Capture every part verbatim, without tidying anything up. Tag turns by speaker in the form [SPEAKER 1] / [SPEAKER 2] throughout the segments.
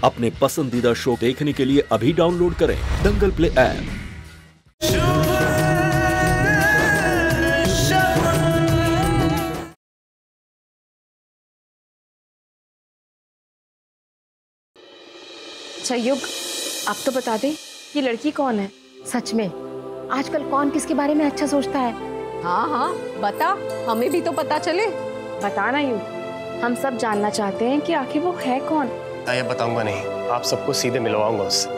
[SPEAKER 1] अपने पसंदीदा शो देखने के लिए अभी डाउनलोड करें दंगल प्ले ऐप।
[SPEAKER 2] अच्छा युग, अब तो बता दे ये लड़की कौन है?
[SPEAKER 3] सच में आजकल कौन किसके बारे में अच्छा सोचता है?
[SPEAKER 4] हाँ हाँ बता, हमें भी तो पता चले।
[SPEAKER 2] बता ना युग, हम सब जानना चाहते हैं कि आखिर वो है कौन।
[SPEAKER 5] ये बताऊंगा नहीं, आप सबको सीधे मिलवाऊंगा उससे।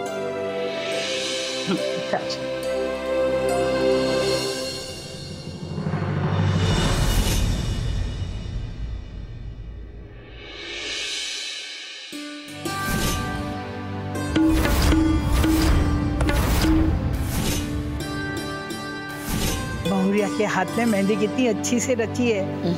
[SPEAKER 6] बहुरिया के हाथ में मेहंदी कितनी अच्छी से रची है।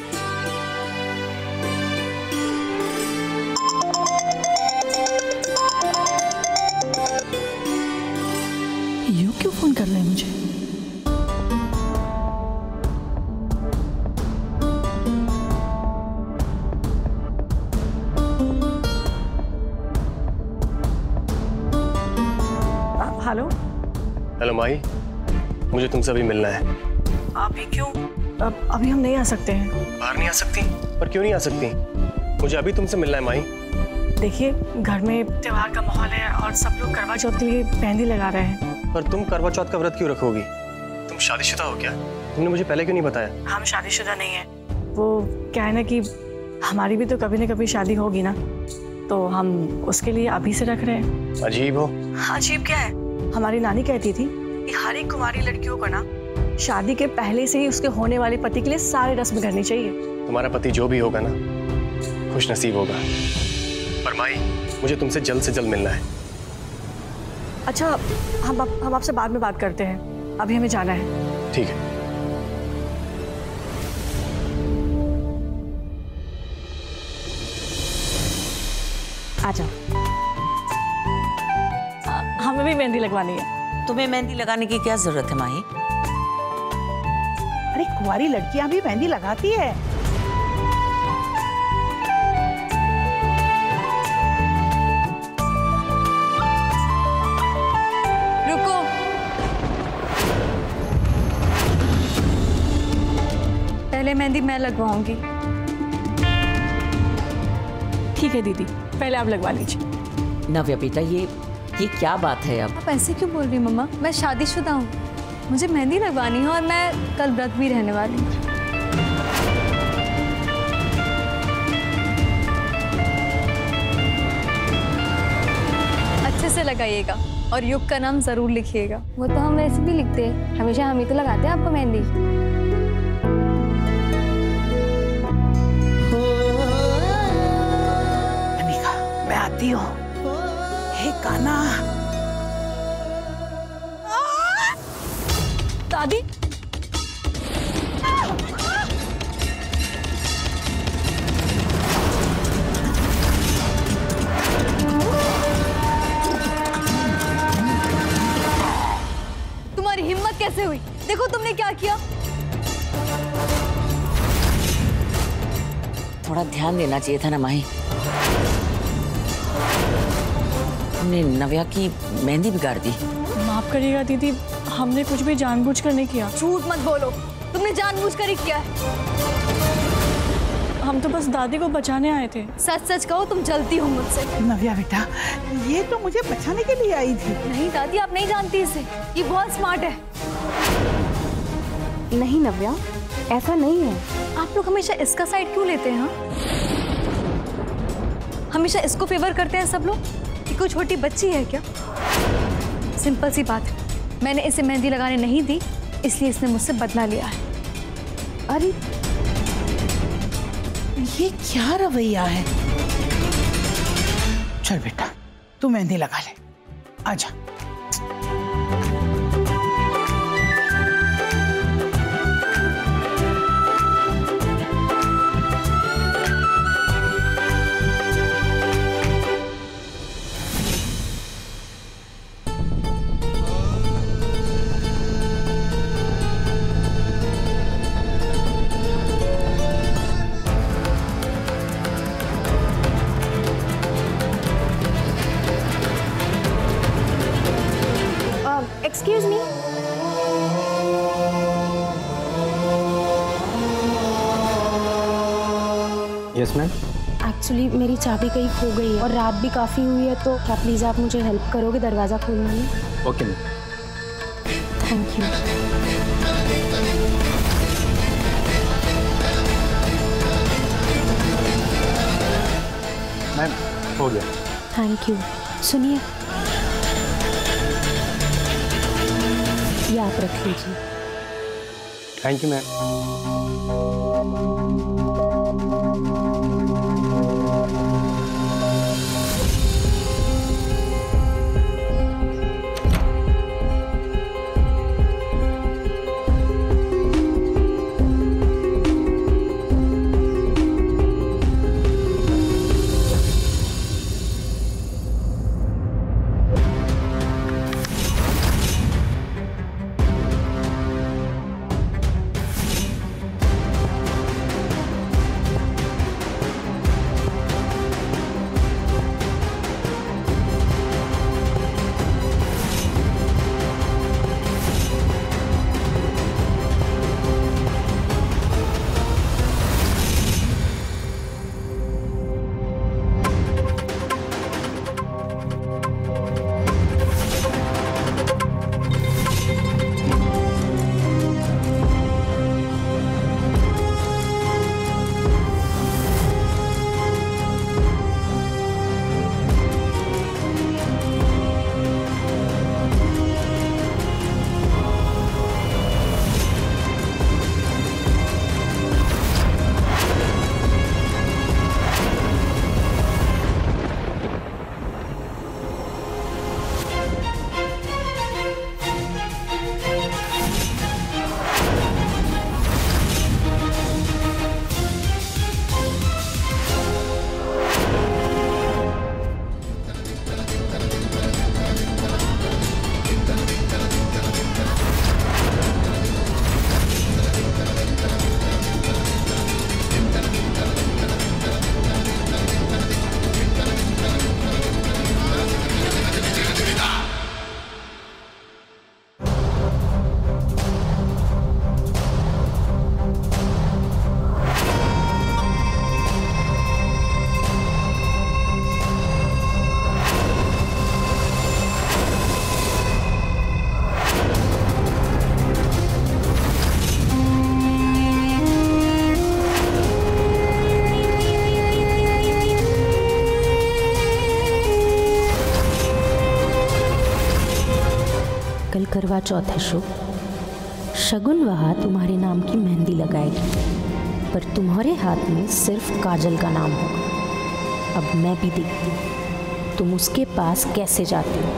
[SPEAKER 7] यू क्यों फोन कर रहे हैं मुझे?
[SPEAKER 6] हेलो
[SPEAKER 5] हेलो माही, मुझे तुमसे अभी मिलना है।
[SPEAKER 7] अभी क्यों? अब अभी हम नहीं आ सकते हैं।
[SPEAKER 5] बाहर नहीं आ सकती? पर क्यों नहीं आ सकती? मुझे अभी तुमसे मिलना है माही।
[SPEAKER 7] देखिए घर में त्योहार का माहौल है और सब लोग करवा चौथ के लिए मेहंदी लगा रहे हैं।
[SPEAKER 5] पर तुम करवा चौथ का व्रत क्यों रखोगी? तुम शादीशुदा हो क्या? तुमने मुझे पहले क्यों नहीं बताया?
[SPEAKER 7] हम शादीशुदा नहीं है। वो क्या है ना कि हमारी भी तो कभी ना कभी शादी होगी ना, तो हम उसके लिए अभी से रख रहे हैं।
[SPEAKER 5] अजीब हो।
[SPEAKER 7] अजीब क्या है? हमारी नानी कहती थी कि हर एक कुंवारी लड़कियों को ना शादी के पहले से ही उसके होने वाले पति के लिए सारी रस्म करनी चाहिए।
[SPEAKER 5] तुम्हारा पति जो भी होगा ना, खुश नसीब होगा। पर माई, मुझे तुमसे जल्द से जल्द मिलना है।
[SPEAKER 7] अच्छा, हम आप, हम आपसे बाद में बात करते हैं, अभी हमें जाना है।
[SPEAKER 5] ठीक है।
[SPEAKER 3] आ जाओ।
[SPEAKER 7] हमें भी मेहंदी लगवानी है।
[SPEAKER 8] तुम्हें मेहंदी लगाने की क्या जरूरत है माही?
[SPEAKER 6] अरे कुंवारी लड़कियां भी मेहंदी लगाती है।
[SPEAKER 2] रुको, पहले मेहंदी मैं लगवाऊंगी।
[SPEAKER 7] ठीक है दीदी, पहले आप लगवा लीजिए।
[SPEAKER 8] नव्या बेटा, ये ये क्या बात है? अब
[SPEAKER 2] आप ऐसे क्यों बोल रही मम्मा? मैं शादीशुदा हूँ, मुझे मेहंदी लगवानी है और मैं कल व्रत भी रहने वाली हूँ। अच्छे से लगाइएगा और युग का नाम जरूर लिखिएगा।
[SPEAKER 3] वो तो हम वैसे भी लिखते हैं, हमेशा हम ही तो लगाते हैं आपको मेहंदी।
[SPEAKER 6] अनिका, मैं आती हूँ। हे कान्हा।
[SPEAKER 7] दादी,
[SPEAKER 2] तुम्हारी हिम्मत कैसे हुई? देखो तुमने क्या किया।
[SPEAKER 8] थोड़ा ध्यान देना चाहिए था ना माही। तुमने नव्या की मेहंदी बिगाड़ दी।
[SPEAKER 7] माफ करिएगा दीदी, हमने कुछ भी जानबूझकर नहीं किया।
[SPEAKER 2] झूठ मत बोलो, तुमने जानबूझकर ही किया है।
[SPEAKER 7] हम तो बस दादी को बचाने आए थे।
[SPEAKER 2] सच सच कहो, तुम जलती हो मुझसे।
[SPEAKER 6] नव्या बेटा, ये तो मुझे बचाने के लिए आई थी।
[SPEAKER 2] नहीं दादी, आप नहीं जानती इसे, ये बहुत स्मार्ट है।
[SPEAKER 3] नहीं नव्या, ऐसा नहीं है।
[SPEAKER 2] आप लोग हमेशा इसका साइड क्यों लेते हैं? हाँ, हमेशा इसको फेवर करते हैं सब लोग कि कोई छोटी बच्ची है क्या? सिंपल सी बात है, मैंने इसे मेहंदी लगाने नहीं दी, इसलिए इसने मुझसे बदला लिया है।
[SPEAKER 6] अरे ये क्या रवैया है? चल बेटा, तू मेहंदी लगा ले, आजा।
[SPEAKER 3] Excuse me.
[SPEAKER 5] Yes ma'am.
[SPEAKER 3] Actually मेरी चाबी कहीं खो गई है और रात भी काफ़ी हुई है, तो क्या प्लीज़ आप मुझे हेल्प करोगे दरवाज़ा खोलने में?
[SPEAKER 5] Okay ma'am.
[SPEAKER 3] Thank you.
[SPEAKER 5] Ma'am हो गया।
[SPEAKER 3] Thank you. सुनिए, ये आप रख लीजिए।
[SPEAKER 5] Thank you ma'am.
[SPEAKER 3] कल करवा चौथ है शुभ। शगुन वहाँ तुम्हारे नाम की मेहंदी लगाएगी, पर तुम्हारे हाथ में सिर्फ काजल का नाम होगा। अब मैं भी देखती हूँ तुम उसके पास कैसे जाती हो।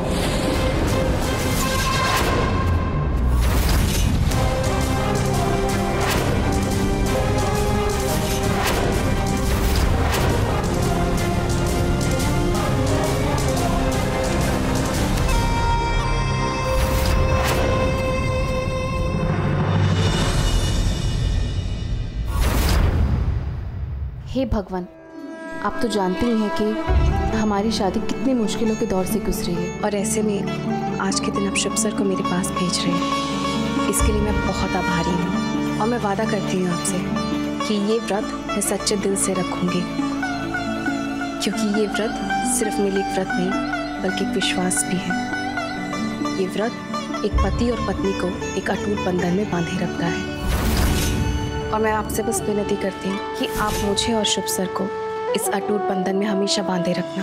[SPEAKER 9] हे भगवान, आप तो जानते ही हैं कि हमारी शादी कितनी मुश्किलों के दौर से गुजरी है, और ऐसे में आज के दिन आप शुभ सर को मेरे पास भेज रहे हैं। इसके लिए मैं बहुत आभारी हूँ, और मैं वादा करती हूँ आपसे कि ये व्रत मैं सच्चे दिल से रखूँगी, क्योंकि ये व्रत सिर्फ मेरे एक व्रत नहीं बल्कि एक विश्वास भी है। ये व्रत एक पति और पत्नी को एक अटूट बंधन में बांधे रखता है, और मैं आपसे बस विनती करती हूँ कि आप मुझे और शुभ सर को इस अटूट बंधन में हमेशा बांधे रखना,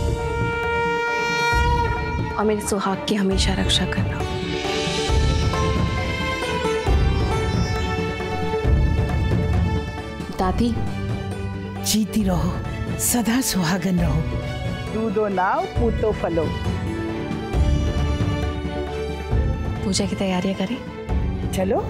[SPEAKER 9] और मेरे सुहाग की हमेशा रक्षा करना। दादी,
[SPEAKER 6] जीती रहो, सदा सुहागन रहो। दूधो नाव पूतो फलो।
[SPEAKER 9] पूजा की तैयारियां करें।
[SPEAKER 6] चलो।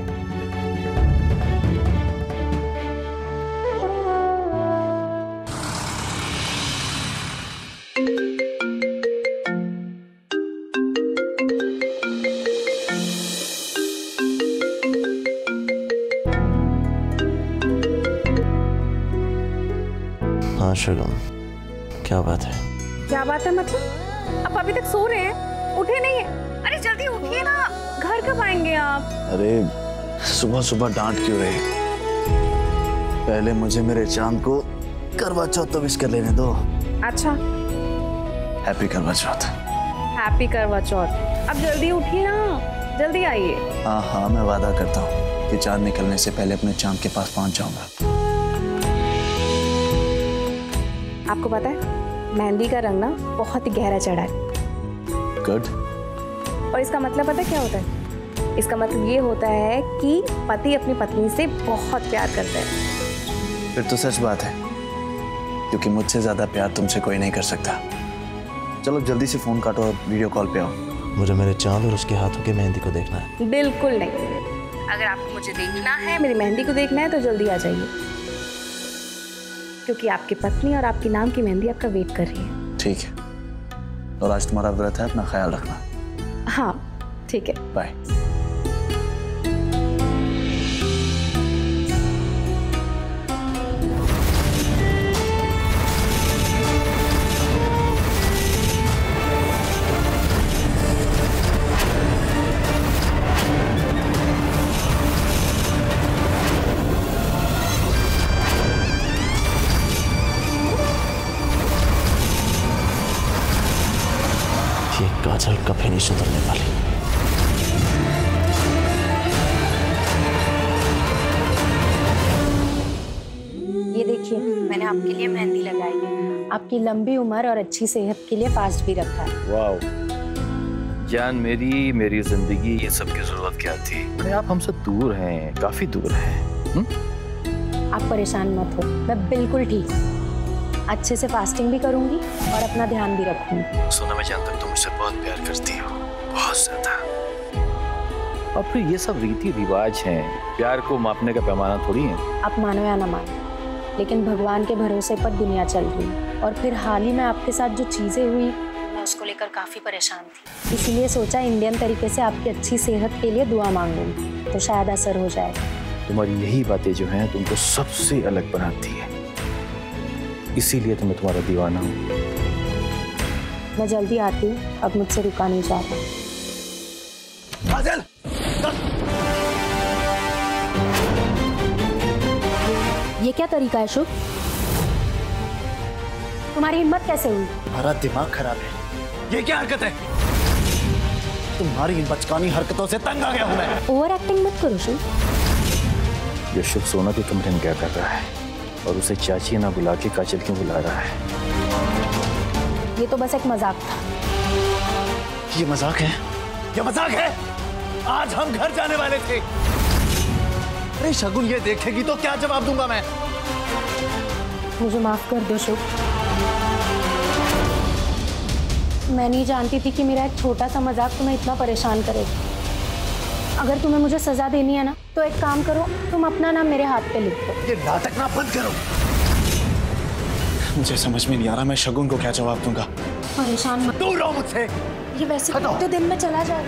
[SPEAKER 10] हाँ शगुन, क्या बात है?
[SPEAKER 2] क्या बात है मतलब? आप अभी तक सो रहे हैं, उठे नहीं है? अरे
[SPEAKER 7] जल्दी उठिए ना, घर कब आएंगे आप?
[SPEAKER 10] अरे सुबह सुबह डांट क्यों रहे? पहले मुझे मेरे चांद को करवा चौथ तो विश कर लेने दो।
[SPEAKER 7] अच्छा,
[SPEAKER 10] हैप्पी करवा चौथ।
[SPEAKER 7] हैप्पी करवा चौथ। अब जल्दी उठिए ना, जल्दी आइए।
[SPEAKER 10] हाँ हाँ, मैं वादा करता हूँ कि चांद निकलने से पहले अपने चांद के पास पहुंच जाऊंगा।
[SPEAKER 9] आपको पता है मेहंदी का रंग ना बहुत ही गहरा चढ़ा है।
[SPEAKER 10] गुड।
[SPEAKER 9] और इसका मतलब पता है क्या होता है? इसका मतलब ये होता है कि पति अपनी पत्नी से बहुत प्यार करता है।
[SPEAKER 10] फिर तो सच बात है, क्योंकि मुझसे ज्यादा प्यार तुमसे कोई नहीं कर सकता। चलो जल्दी से फोन काटो और वीडियो कॉल पे आओ। मुझे मेरे चांद और उसके हाथों की मेहंदी को देखना है।
[SPEAKER 9] बिल्कुल नहीं, अगर आपको मुझे देखना है, मेरी मेहंदी को देखना है तो जल्दी आ जाइए, क्योंकि आपकी पत्नी और आपके नाम की मेहंदी आपका वेट कर रही है।
[SPEAKER 10] ठीक है, और आज तुम्हारा व्रत है, अपना ख्याल रखना।
[SPEAKER 9] हाँ ठीक है,
[SPEAKER 10] बाय। काजल कभी नहीं सुधरने वाली।
[SPEAKER 3] ये देखिए, मैंने आपके लिए मेहंदी लगाई है। आपकी लंबी उम्र और अच्छी सेहत के लिए फास्ट भी रखा है।
[SPEAKER 1] वाओ जान मेरी, मेरी जिंदगी, ये सब की जरूरत क्या थी? अरे आप हमसे दूर हैं, काफी दूर हैं। हुँ?
[SPEAKER 3] आप परेशान मत हो, मैं बिल्कुल ठीक हूँ। अच्छे से फास्टिंग भी करूंगी और अपना ध्यान भी रखूंगी।
[SPEAKER 10] सोना, मैं जानता हूँ तुम मुझसे बहुत प्यार करती हो, बहुत ज्यादा।
[SPEAKER 1] और फिर ये सब रीति रिवाज हैं, प्यार को मापने का पैमाना थोड़ी है।
[SPEAKER 3] आप मानो या ना मानो, लेकिन भगवान के भरोसे पर दुनिया चल रही है। और फिर हाल ही में आपके साथ जो चीजें हुई, मैं उसको लेकर काफी परेशान थी। इसीलिए सोचा इंडियन तरीके से आपकी अच्छी सेहत के लिए दुआ मांगूंगी, तो शायद असर हो जाएगा।
[SPEAKER 1] तुम्हारी यही बातें जो हैं तुमको सबसे अलग बनाती है, इसीलिए तो मैं तुम्हारा दीवाना हूँ।
[SPEAKER 3] मैं जल्दी आती हूँ, अब मुझसे रुका नहीं जाता।
[SPEAKER 10] काजल!
[SPEAKER 3] ये क्या तरीका है शुभ? तुम्हारी हिम्मत कैसे हुई?
[SPEAKER 10] तुम्हारा दिमाग खराब है। ये क्या हरकत है? तुम्हारी इन बचकानी हरकतों से तंग आ गया हूँ मैं।
[SPEAKER 3] ओवर एक्टिंग मत करो शुभ।
[SPEAKER 1] ये शुभ सोना के कमरे में क्या कर रहा है और उसे चाची ना बुला के काजल क्यों बुला रहा है?
[SPEAKER 3] ये तो बस एक मजाक था।
[SPEAKER 10] ये मजाक है? ये मजाक है? आज हम घर जाने वाले थे। अरे शगुन ये देखेगी तो क्या जवाब दूंगा मैं?
[SPEAKER 3] मुझे माफ कर दो शुभ। मैं नहीं जानती थी कि मेरा एक छोटा सा मजाक तुम्हें इतना परेशान करेगा। अगर तुम्हें मुझे सजा देनी है ना, तो एक काम करो, तुम अपना नाम मेरे हाथ पे लिख दो।
[SPEAKER 10] ये नाटक ना बंद करो। मुझे समझ में नहीं आ रहा मैं शगुन को क्या जवाब दूंगा।
[SPEAKER 3] परेशान मत।
[SPEAKER 10] दूर रहो मुझसे।
[SPEAKER 3] ये वैसे तो दिन में चला जाएगा।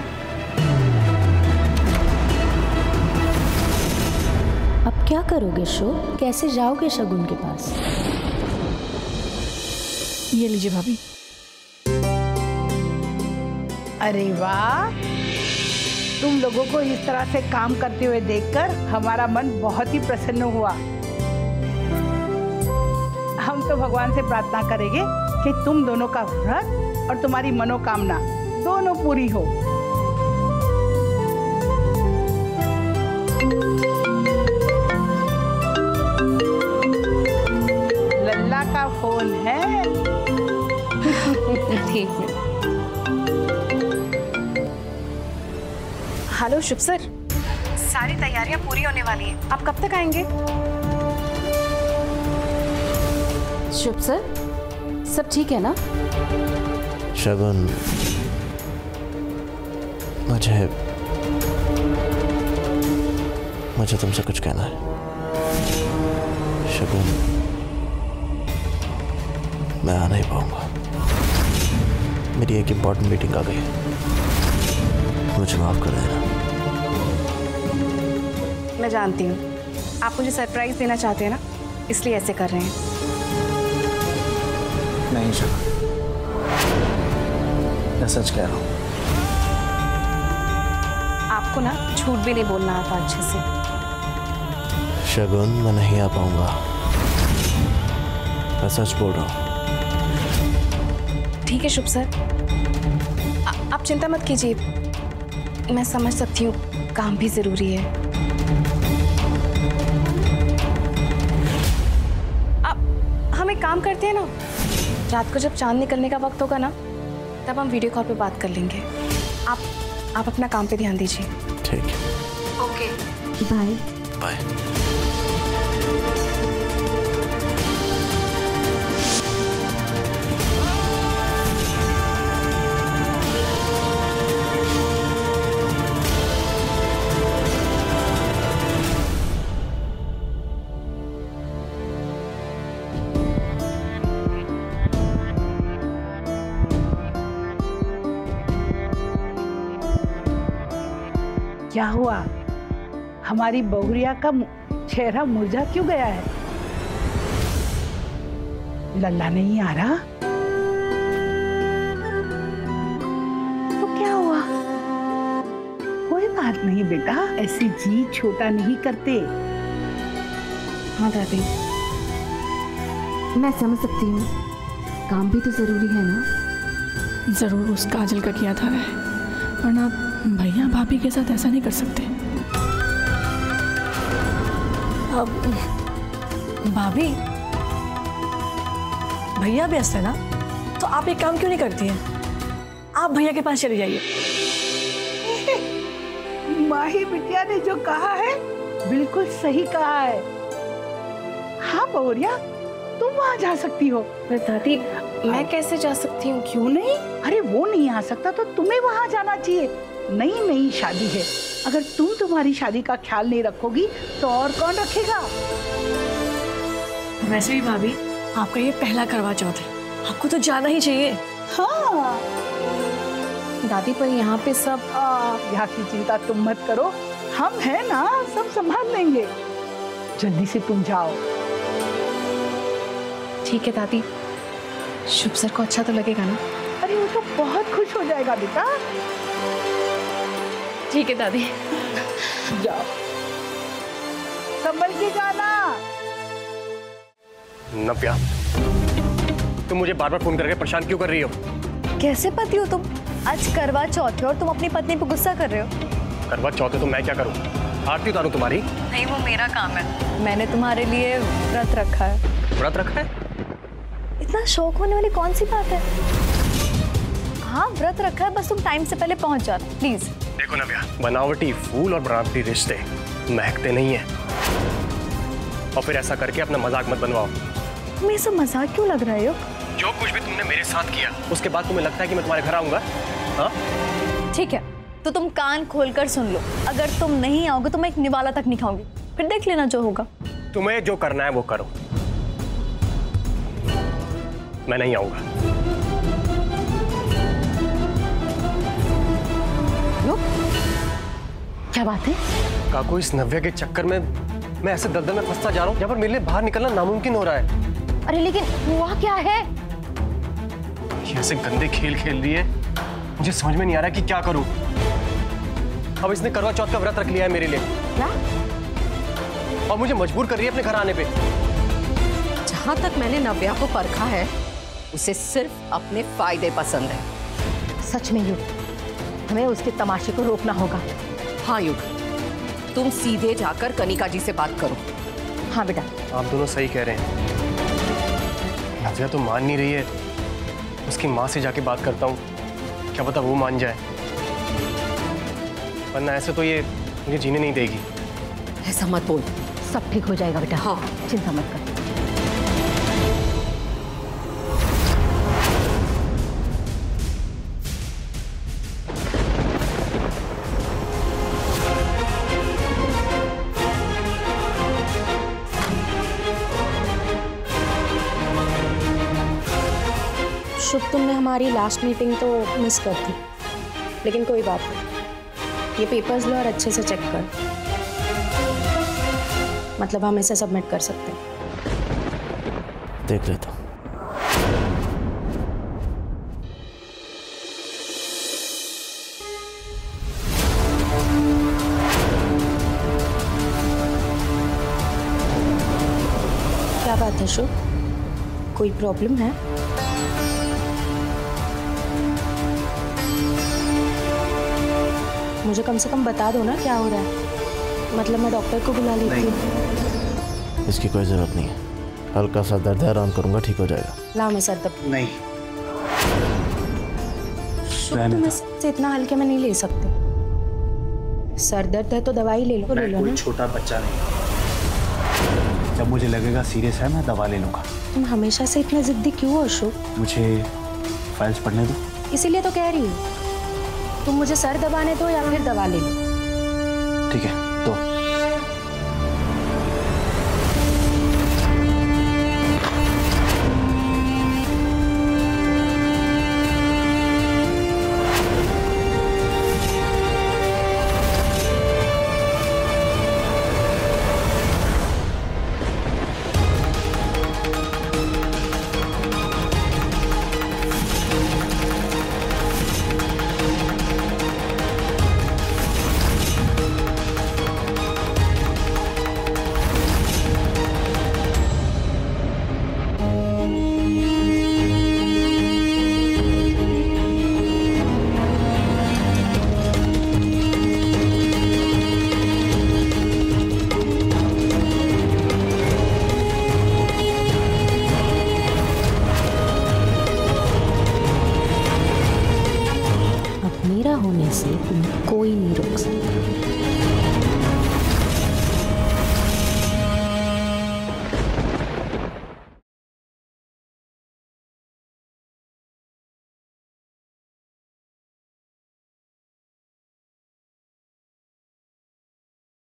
[SPEAKER 3] अब क्या करोगे शो? कैसे जाओगे शगुन के पास?
[SPEAKER 6] ये लीजिए भाभी। अरे वाह, तुम लोगों को इस तरह से काम करते हुए देखकर हमारा मन बहुत ही प्रसन्न हुआ। हम तो भगवान से प्रार्थना करेंगे कि तुम दोनों का व्रत और तुम्हारी मनोकामना दोनों पूरी हो। लल्ला का फोन है।
[SPEAKER 9] ठीक है। हेलो शुभ सर, सारी तैयारियां पूरी होने वाली हैं। आप कब तक आएंगे? शुभ सर, सब ठीक है ना?
[SPEAKER 10] शगुन, मुझे मुझे तुमसे कुछ कहना है। शगुन, मैं आ नहीं पाऊंगा। मेरी एक इम्पोर्टेंट मीटिंग आ गई है, मुझे माफ कर देना।
[SPEAKER 9] मैं जानती हूँ आप मुझे सरप्राइज देना चाहते हैं ना, इसलिए ऐसे कर रहे हैं।
[SPEAKER 10] नहीं शगुन, मैं सच कह रहा हूँ।
[SPEAKER 9] आपको ना झूठ भी नहीं बोलना आता अच्छे से।
[SPEAKER 10] शगुन, मैं नहीं आ पाऊंगा, मैं सच बोल रहा हूँ।
[SPEAKER 9] ठीक है शुभ सर, आ- आप चिंता मत कीजिए, मैं समझ सकती हूँ काम भी जरूरी है। आप हम एक काम करते हैं ना, रात को जब चांद निकलने का वक्त होगा ना, तब हम वीडियो कॉल पे बात कर लेंगे। आप आप अपना काम पे ध्यान दीजिए।
[SPEAKER 10] ठीक है।
[SPEAKER 9] Okay bye
[SPEAKER 10] bye.
[SPEAKER 6] क्या हुआ? हमारी बहुरिया का चेहरा मुरझा क्यों गया है? लल्ला नहीं आ रहा? तो क्या हुआ? कोई बात नहीं बेटा, ऐसी जी छोटा नहीं करते।
[SPEAKER 9] हाँ दादी,
[SPEAKER 11] मैं समझ सकती हूँ, काम भी तो जरूरी है ना।
[SPEAKER 12] जरूर उस काजल का किया था है, वरना भैया भाभी के साथ ऐसा नहीं कर सकते।
[SPEAKER 7] अब भाभी, भैया व्यस्त है ना, तो आप एक काम क्यों नहीं करती हैं? आप भैया के पास चली जाइए।
[SPEAKER 6] माही बिटिया ने जो कहा है बिल्कुल सही कहा है। हाँ बहुरिया, तुम वहाँ जा सकती हो।
[SPEAKER 9] पर दादी, मैं कैसे जा सकती हूँ?
[SPEAKER 6] क्यों नहीं? अरे वो नहीं आ सकता तो तुम्हें वहाँ जाना चाहिए। नई नई शादी है, अगर तुम तुम्हारी शादी का ख्याल नहीं रखोगी तो और कौन रखेगा?
[SPEAKER 7] वैसे भी भाभी, आपका ये पहला करवा चौथ है, आपको तो जाना ही चाहिए।
[SPEAKER 6] हाँ
[SPEAKER 9] दादी, पर यहाँ पे सब
[SPEAKER 6] यहाँ की चिंता तुम मत करो, हम हैं ना, सब संभाल लेंगे। जल्दी से तुम जाओ।
[SPEAKER 9] ठीक है दादी, शुभ सर को अच्छा तो लगेगा ना?
[SPEAKER 6] अरे वो तो बहुत खुश हो जाएगा बेटा।
[SPEAKER 9] ठीक है दादी,
[SPEAKER 6] जाओ, संभल के जाना।
[SPEAKER 5] नव्या, तुम मुझे बार बार फोन करके परेशान क्यों कर रही हो?
[SPEAKER 2] कैसे पति हो तुम? आज करवा चौथ है और तुम अपनी पत्नी पे गुस्सा कर रहे हो।
[SPEAKER 5] करवा चौथ है तो मैं क्या करूं? आरती उतारूं तुम्हारी?
[SPEAKER 2] नहीं, वो मेरा काम है। मैंने तुम्हारे लिए व्रत रखा है।
[SPEAKER 5] व्रत रखा है?
[SPEAKER 2] इतना शौक होने वाली कौन सी बात है? हाँ, व्रत रखा है, बस तुम टाइम से पहले पहुंच जाओ प्लीज।
[SPEAKER 5] देखो नव्या, बनावटी फूल और बनावटी रिश्ते महकते नहीं है, और फिर ऐसा करके अपना मजाक मत बनवाओ।
[SPEAKER 2] तुम्हें ये सब मजाक क्यों लग रहा है?
[SPEAKER 5] जो कुछ भी तुमने मेरे साथ किया, उसके बाद तुम्हें लगता है कि मैं तुम्हारे घर आऊंगा? हाँ?
[SPEAKER 2] ठीक है, तो तुम कान खोलकर सुन लो, अगर तुम नहीं आओगे तो मैं एक निवाला तक नहीं खाऊंगी, फिर देख लेना जो होगा।
[SPEAKER 5] तुम्हें जो करना है वो करो, मैं नहीं आऊंगा।
[SPEAKER 2] लो, क्या बात है?
[SPEAKER 5] काकू, इस नव्या के चक्कर में मैं ऐसे दलदल में फंसता जा रहा हूँ जहाँ पर मेरे लिए बाहर निकलना नामुमकिन हो रहा है।
[SPEAKER 2] अरे लेकिन हुआ क्या है?
[SPEAKER 5] ये ऐसे गंदे खेल खेल रही है, मुझे समझ में नहीं आ रहा कि क्या करूं। अब इसने करवा चौथ का व्रत रख लिया है मेरे लिए।
[SPEAKER 2] क्या?
[SPEAKER 5] और मुझे मजबूर कर रही है अपने घर आने पे।
[SPEAKER 4] जहां तक मैंने नव्या को परखा है, उसे सिर्फ अपने फायदे पसंद है।
[SPEAKER 13] सच में युग, हमें उसके तमाशे को रोकना होगा।
[SPEAKER 4] हाँ युग, तुम सीधे जाकर कनिका जी से बात करो।
[SPEAKER 13] हाँ बेटा।
[SPEAKER 5] आप दोनों सही कह रहे हैं। नव्या तो मान नहीं रही है, उसकी माँ से जाके बात करता हूँ, क्या पता वो मान जाए, वरना ऐसे तो ये मुझे जीने नहीं देगी।
[SPEAKER 4] ऐसा मत बोल।
[SPEAKER 13] सब ठीक हो जाएगा बेटा।
[SPEAKER 4] हाँ,
[SPEAKER 13] चिंता मत कर।
[SPEAKER 3] शुभ, तुमने हमारी लास्ट मीटिंग तो मिस कर दी, लेकिन कोई बात नहीं, ये पेपर्स लो और अच्छे से चेक कर, मतलब हम इसे सबमिट कर सकते हैं।
[SPEAKER 10] देख लेता हूँ।
[SPEAKER 3] अशोक, कोई प्रॉब्लम है? मुझे कम से कम बता दो ना क्या हो रहा है, मतलब मैं डॉक्टर को बुला लेती हूँ।
[SPEAKER 10] इसकी कोई जरूरत नहीं है, हल्का सा दर्द है, आराम करूंगा ठीक हो जाएगा।
[SPEAKER 3] लाओ मैं सर दब।
[SPEAKER 10] नहीं,
[SPEAKER 3] तुम इससे इतना हल्के में नहीं ले सकते। सर दर्द है तो दवाई ले लो।
[SPEAKER 10] मैं
[SPEAKER 3] ले लो
[SPEAKER 10] कोई
[SPEAKER 3] ना।
[SPEAKER 10] छोटा बच्चा नहीं, जब मुझे लगेगा सीरियस है मैं दवा ले लूंगा।
[SPEAKER 3] तुम हमेशा से इतने जिद्दी क्यों हो अशोक?
[SPEAKER 10] मुझे फाइल्स पढ़ने दो।
[SPEAKER 3] इसीलिए तो कह रही हूँ, तुम मुझे सर दबाने दो या फिर दवा ले लो।
[SPEAKER 10] ठीक है तो
[SPEAKER 3] मेरा होने से तुम्हें कोई नहीं रोक सकता।